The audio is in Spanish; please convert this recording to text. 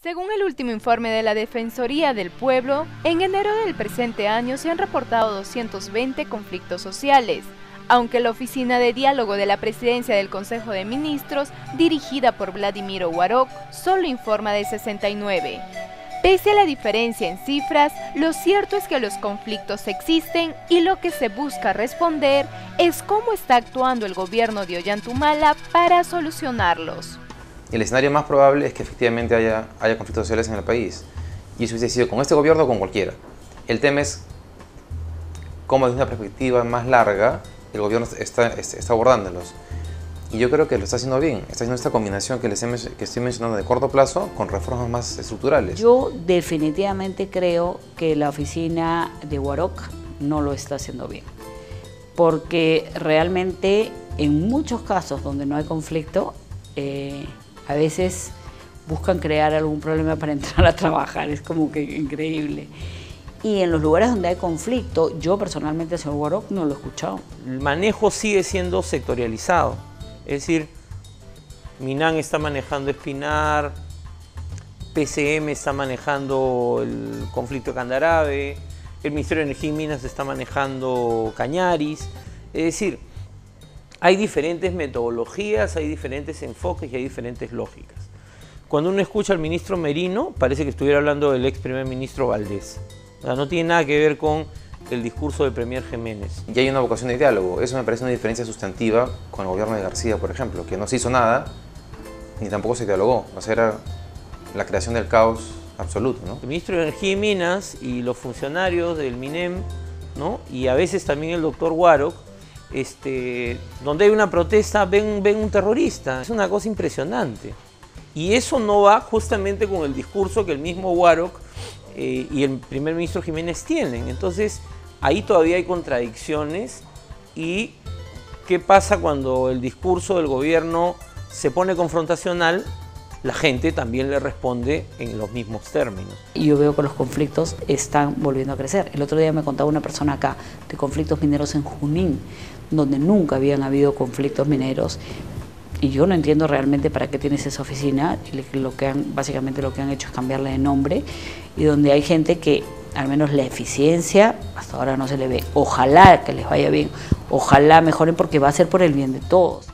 Según el último informe de la Defensoría del Pueblo, en enero del presente año se han reportado 220 conflictos sociales, aunque la Oficina de Diálogo de la Presidencia del Consejo de Ministros, dirigida por Vladimiro Guaroc, solo informa de 69. Pese a la diferencia en cifras, lo cierto es que los conflictos existen y lo que se busca responder es cómo está actuando el gobierno de Ollantumala para solucionarlos. El escenario más probable es que efectivamente haya conflictos sociales en el país. Y eso hubiese sido con este gobierno o con cualquiera. El tema es cómo desde una perspectiva más larga el gobierno está abordándolos. Y yo creo que lo está haciendo bien. Está haciendo esta combinación que estoy mencionando de corto plazo con reformas más estructurales. Yo definitivamente creo que la oficina de Guaroc no lo está haciendo bien. Porque realmente en muchos casos donde no hay conflicto, a veces buscan crear algún problema para entrar a trabajar, es como que increíble. Y en los lugares donde hay conflicto, yo personalmente al señor Guaroc no lo he escuchado. El manejo sigue siendo sectorializado, es decir, Minan está manejando Espinar, PCM está manejando el conflicto de Candarave, el Ministerio de Energía y Minas está manejando Cañaris, es decir, hay diferentes metodologías, hay diferentes enfoques y hay diferentes lógicas. Cuando uno escucha al ministro Merino, parece que estuviera hablando del ex primer ministro Valdés. O sea, no tiene nada que ver con el discurso del premier Jiménez. Y hay una vocación de diálogo. Eso me parece una diferencia sustantiva con el gobierno de García, por ejemplo, que no se hizo nada ni tampoco se dialogó. O sea, era la creación del caos absoluto, ¿no? El ministro de Energía y Minas y los funcionarios del MINEM, ¿no? Y a veces también el doctor Guaroc, donde hay una protesta ven un terrorista. Es una cosa impresionante. Y eso no va justamente con el discurso que el mismo Guaroc y el primer ministro Jiménez tienen. Entonces, ahí todavía hay contradicciones. ¿Y qué pasa cuando el discurso del gobierno se pone confrontacional? La gente también le responde en los mismos términos. Y yo veo que los conflictos están volviendo a crecer. El otro día me contaba una persona acá de conflictos mineros en Junín, donde nunca habían habido conflictos mineros. Y yo no entiendo realmente para qué tienes esa oficina. Básicamente lo que han hecho es cambiarle de nombre. Y donde hay gente que, al menos la eficiencia, hasta ahora no se le ve. Ojalá que les vaya bien, ojalá mejoren porque va a ser por el bien de todos.